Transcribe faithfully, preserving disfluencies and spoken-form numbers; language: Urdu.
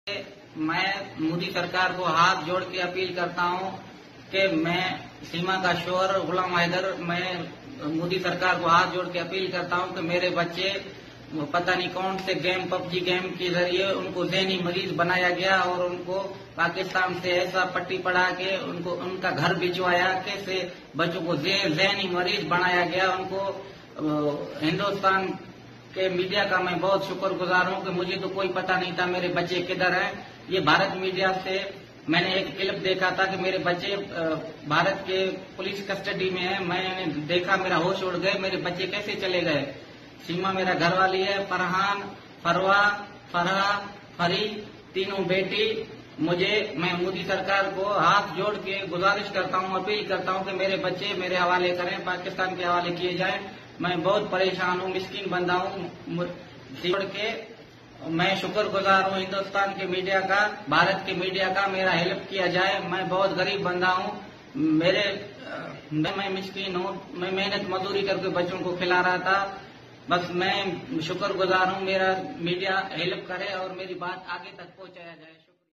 میں مودی سرکار کو ہاتھ جوڑ کے اپیل کرتا ہوں کہ میں سیما کا شوہر غلام حیدر میں مودی سرکار کو ہاتھ جوڑ کے اپیل کرتا ہوں کہ میرے بچے پتہ نہیں کون سے گیم پب جی گیم کے ذریعے ان کو ذہنی مریض بنایا گیا اور ان کو پاکستان سے ایسا پٹی پڑا کے ان کو ان کا گھر بھجوایا کہ بچوں کو ذہنی مریض بنایا گیا. ان کو ہندوستان کہ میڈیا کا میں بہت شکر گزار ہوں کہ مجھے تو کوئی پتہ نہیں تھا میرے بچے کدھر ہیں. یہ بھارت میڈیا سے میں نے ایک کلپ دیکھا تھا کہ میرے بچے بھارت کے پولیس کسٹڈی میں ہیں. میں نے دیکھا میرا ہوش اڑ گئے, میرے بچے کیسے چلے گئے. سیما میرا گھر والی ہے, فرحان, فروا, فرحا, فری تینوں بیٹی. مجھے میں مودی سرکار کو ہاتھ جوڑ کے گزارش کرتا ہوں, اپیل کرتا ہوں کہ میرے بچے میرے حوالے کریں, پاکستان کے حوالے کیے جائیں. میں بہت پریشان ہوں, مسکین بندہ ہوں. چھوڑ کے میں شکر گزار ہوں ہندوستان کے میڈیا کا, بھارت کے میڈیا کا, میرا ہیلپ کیا جائے. میں بہت غریب بندہ ہوں, میرے میں مسکین ہوں, میں محنت مزدوری کر کے بچوں کو کھلا رہا تھا. بس میں شکر گزار ہوں, میرا میڈیا ہیلپ کرے اور میری بات آگے تک پہنچایا جائے.